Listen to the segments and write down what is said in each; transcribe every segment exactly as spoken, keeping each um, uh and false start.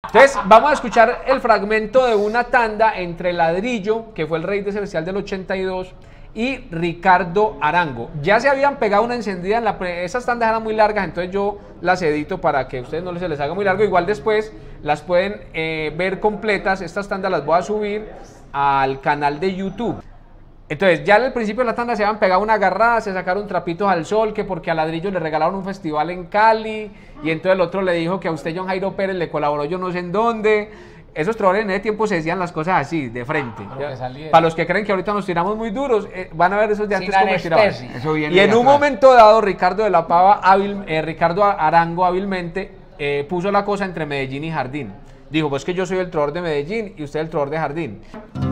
Entonces, vamos a escuchar el fragmento de una tanda entre Ladrillo, que fue el rey de Celestial del ochenta y dos, y Ricardo Arango. Ya se habían pegado una encendida, en la esas tandas eran muy largas, entonces yo las edito para que a ustedes no se les haga muy largo. Igual después las pueden eh, ver completas, estas tandas las voy a subir al canal de YouTube. Entonces, ya al principio de la tanda se habían pegado una agarrada, se sacaron trapitos al sol, que porque a Ladrillo le regalaron un festival en Cali, y entonces el otro le dijo que a usted John Jairo Pérez le colaboró yo no sé en dónde. Esos trovadores en ese tiempo se decían las cosas así, de frente. Para los que creen que ahorita nos tiramos muy duros, eh, van a ver esos de antes como se tiraban. Eso viene y en un atrás. Momento dado, Ricardo de la Pava, hábil, eh, Ricardo Arango hábilmente eh, puso la cosa entre Medellín y Jardín. Dijo, pues que yo soy el trovador de Medellín y usted el trovador de Jardín.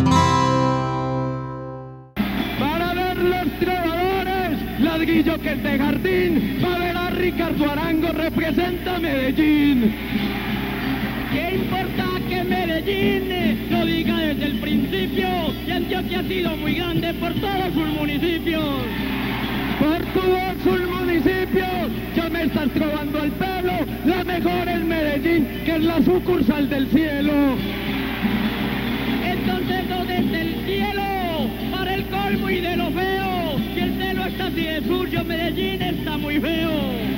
Los trovadores, Ladrillo que es de Jardín, va a ver a Ricardo Arango, representa Medellín. ¿Qué importa que Medellín lo diga desde el principio? Y Antioquia ha sido muy grande por todos sus municipios. Por todos sus municipios, ya me estás trovando al pueblo, la mejor es Medellín, que es la sucursal del cielo. Entonces, no desde el cielo, para el colmo y de lo feo, si el cielo está así de suyo, Medellín está muy feo.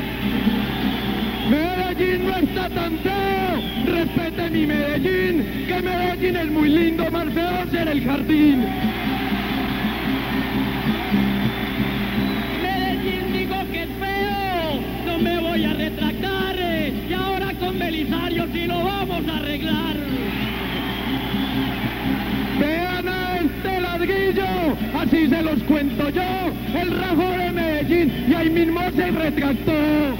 Medellín no está tan feo, respete mi Medellín, que Medellín es muy lindo, más feo ser el Jardín. Medellín digo que es feo, no me voy a retractar, y ahora con Belisario sí lo vamos a arreglar. Vean a este Ladrillo, así se los cuento yo, el rajo de Medellín, y ahí mismo se retractó.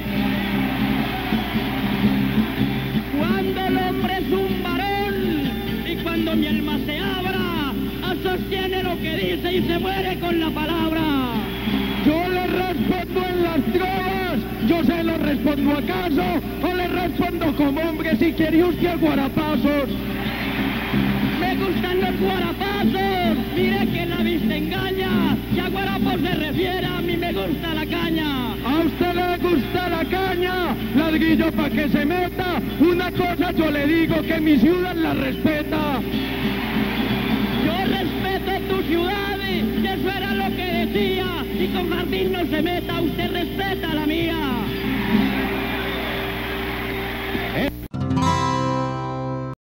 Cuando el hombre es un varón, y cuando mi alma se abra, sostiene lo que dice y se muere con la palabra. Yo le respondo en las trovas, yo se lo respondo acaso, o le respondo como hombre si quiere usted a guarapazos. Me gustan los guarapazos, mire que la vista engaña, si a guarapos se refiere, a mí me gusta la caña. A usted le gusta la caña, Ladrillo pa' que se meta, una cosa yo le digo que mi ciudad la respeta. Yo respeto tu ciudad, y eso era lo que decía, y con Jardín no se meta, usted respeta la mía.